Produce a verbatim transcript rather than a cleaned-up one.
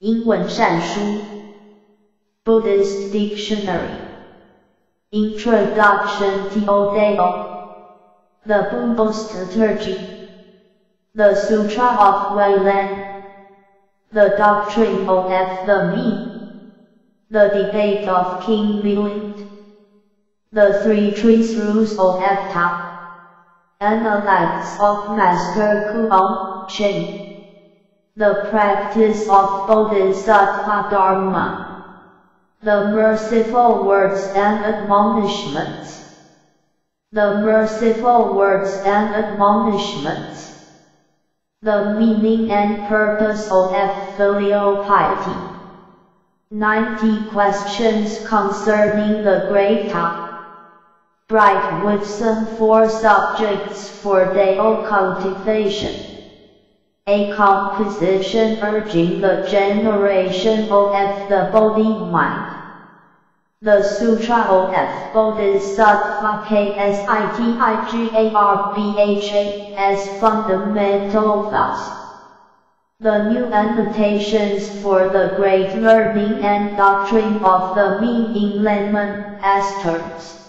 英文善书 Buddhist Dictionary Introduction to Tao The Buddhist Liturgy The Sutra of Weilan The Doctrine of the Me The Debate of King Liulind The Three Trees Rules of Tao Analects of Master Kuang Chen The Practice of Bodhisattva Dharma The Merciful Words and Admonishments The Merciful Words and Admonishments The Meaning and Purpose of Filial Piety ninety Questions concerning the Great Tao Bright Wisdom for Subjects for Dao Cultivation A composition urging the generation of the Bodhi-mind The Sutra of Bodhisattva K S I T I G A R B H A as fundamental thoughts The new annotations for the great learning and doctrine of the Me in layman as terms